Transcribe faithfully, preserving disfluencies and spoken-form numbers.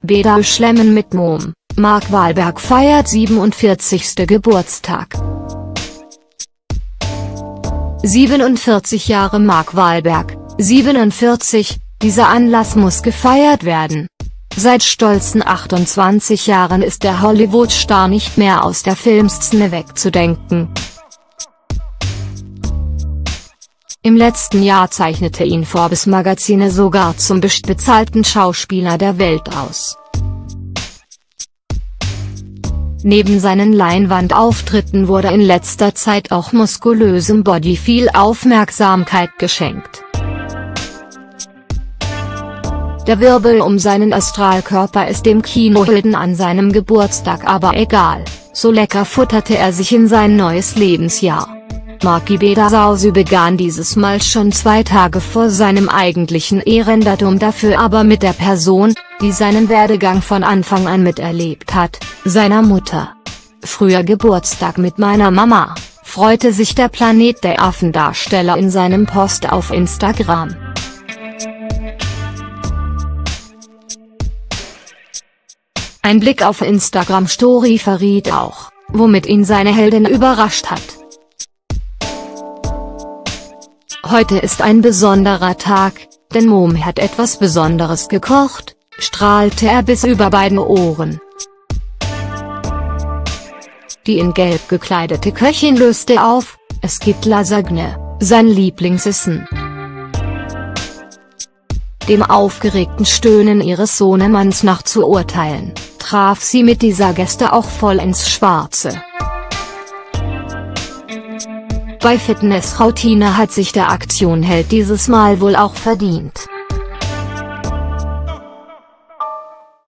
Beda Schlemmen mit Mom. Mark Wahlberg feiert siebenundvierzigsten Geburtstag. siebenundvierzig Jahre Mark Wahlberg, siebenundvierzig, dieser Anlass muss gefeiert werden. Seit stolzen achtundzwanzig Jahren ist der Hollywood-Star nicht mehr aus der Filmszene wegzudenken. Im letzten Jahr zeichnete ihn Forbes Magazine sogar zum bestbezahlten Schauspieler der Welt aus. Neben seinen Leinwandauftritten wurde in letzter Zeit auch muskulösem Body viel Aufmerksamkeit geschenkt. Der Wirbel um seinen Astralkörper ist dem Kinohelden an seinem Geburtstag aber egal, so lecker futterte er sich in sein neues Lebensjahr. Marky Beda Sause begann dieses Mal schon zwei Tage vor seinem eigentlichen Ehrendatum, dafür aber mit der Person, die seinen Werdegang von Anfang an miterlebt hat, seiner Mutter. Früher Geburtstag mit meiner Mama, freute sich der Planet der Affen-Darsteller in seinem Post auf Instagram. Ein Blick auf Instagram-Story verriet auch, womit ihn seine Heldin überrascht hat. Heute ist ein besonderer Tag, denn Mom hat etwas Besonderes gekocht, strahlte er bis über beide Ohren. Die in Gelb gekleidete Köchin löste auf, es gibt Lasagne, sein Lieblingsessen. Dem aufgeregten Stöhnen ihres Sohnemanns nach zu urteilen, traf sie mit dieser Geste auch voll ins Schwarze. Bei Fitnessroutine hat sich der Aktionheld dieses Mal wohl auch verdient.